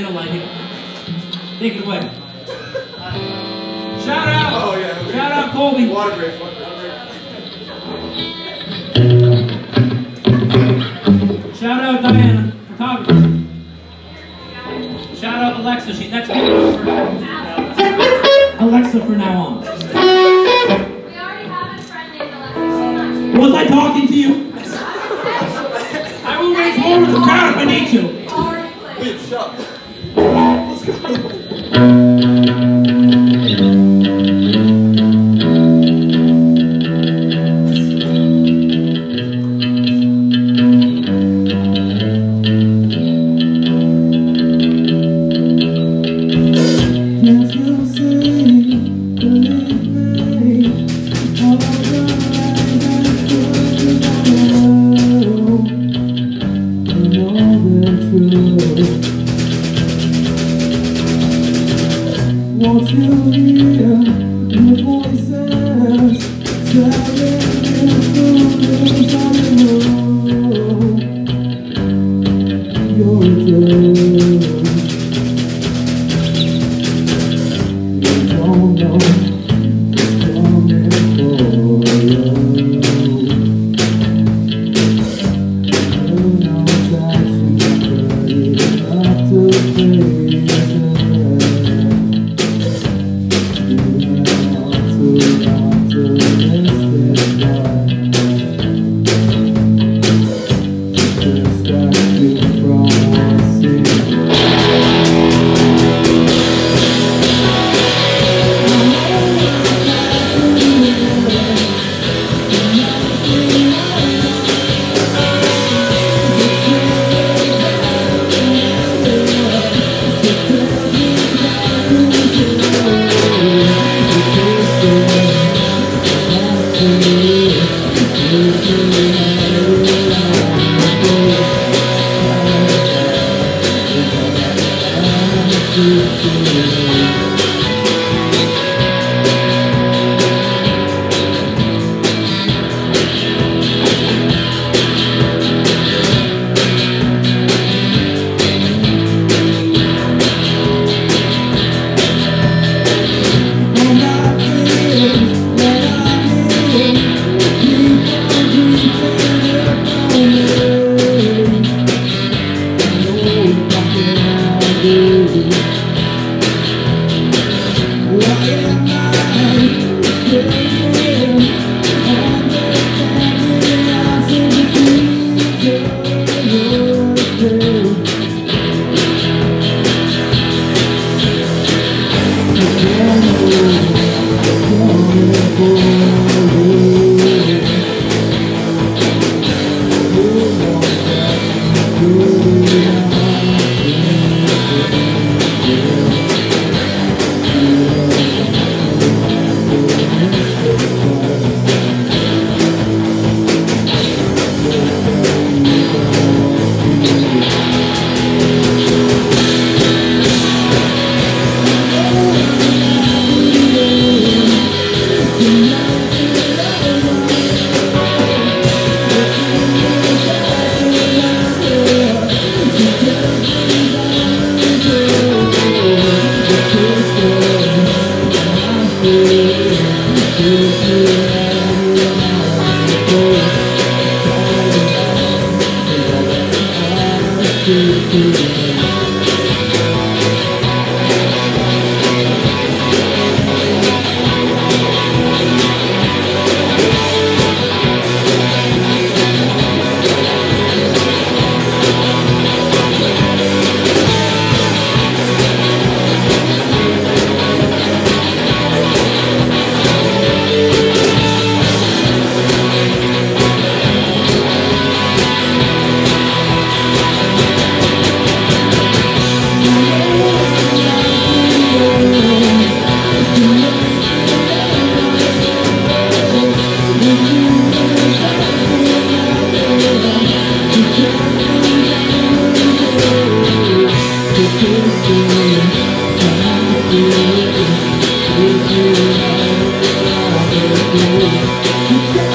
you'll like it. Take it away. Shout out! Oh, yeah. Okay. Shout out, Colby. Water break. Shout out, Diana, photographer. Shout out, Alexa. She's next to me. Alexa for now on. We already have a friend named Alexa. She's not here. Was I talking to you? I will raise more with the crowd if I need to. Already played. Wait, shut up. Let's go. Won't you hear the voices telling you to lose on the road? You're dead. You don't know what's coming for you. You know that you're ready enough to face it. You